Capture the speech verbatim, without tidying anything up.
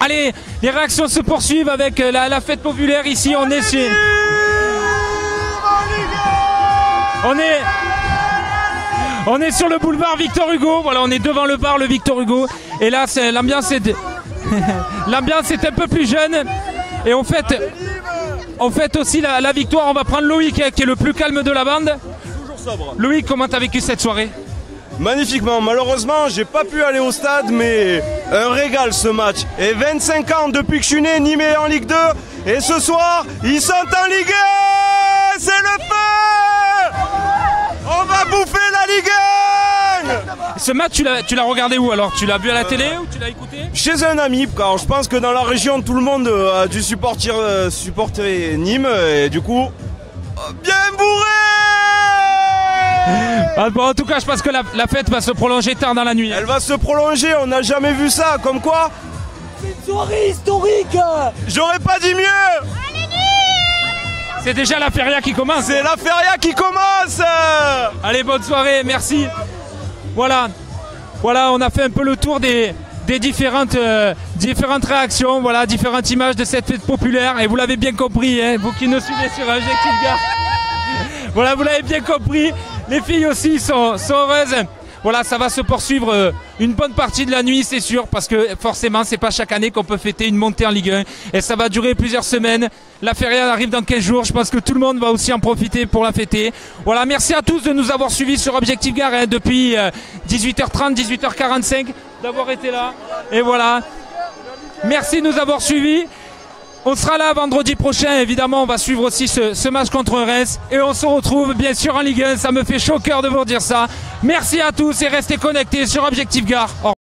Allez, les réactions se poursuivent avec la, la fête populaire ici. On est chez... On est... On est sur le boulevard Victor Hugo. Voilà, on est devant le bar, le Victor Hugo. Et là, l'ambiance est... l'ambiance est un peu plus jeune. Et on fête, on fête aussi la, la victoire. On va prendre Loïc, qui est le plus calme de la bande. Toujours sobre. Loïc, comment t'as vécu cette soirée? Magnifiquement, malheureusement j'ai pas pu aller au stade, mais un régal ce match. Et vingt-cinq ans depuis que je suis né, Nîmes est en Ligue deux. Et ce soir, ils sont en Ligue un. C'est le feu. On va bouffer la Ligue un. Ce match, tu l'as regardé où alors? Tu l'as vu à la télé ou tu l'as écouté? Chez un ami, car je pense que dans la région tout le monde a dû supporter, euh, supporter Nîmes. Et du coup, bien bourré. Ah bon, en tout cas, je pense que la, la fête va se prolonger tard dans la nuit. Elle va se prolonger, on n'a jamais vu ça, comme quoi. C'est une soirée historique. J'aurais pas dit mieux. C'est déjà la feria qui commence. C'est la feria qui commence. Allez, bonne soirée, merci. Voilà, voilà, on a fait un peu le tour des, des différentes, euh, différentes réactions, voilà, différentes images de cette fête populaire. Et vous l'avez bien compris, hein, vous qui nous suivez sur Objectif Gare. Voilà, vous l'avez bien compris, les filles aussi sont, sont heureuses. Voilà, ça va se poursuivre euh, une bonne partie de la nuit, c'est sûr, parce que forcément, c'est pas chaque année qu'on peut fêter une montée en Ligue un. Et ça va durer plusieurs semaines. La feria arrive dans quinze jours, je pense que tout le monde va aussi en profiter pour la fêter. Voilà, merci à tous de nous avoir suivis sur Objectif Gare hein, depuis euh, dix-huit heures trente, dix-huit heures quarante-cinq, d'avoir été là. Et voilà, merci de nous avoir suivis. On sera là vendredi prochain, évidemment, on va suivre aussi ce, ce match contre Reims. Et on se retrouve bien sûr en Ligue un, ça me fait chaud au cœur de vous dire ça. Merci à tous et restez connectés sur Objectif Gare. Au revoir.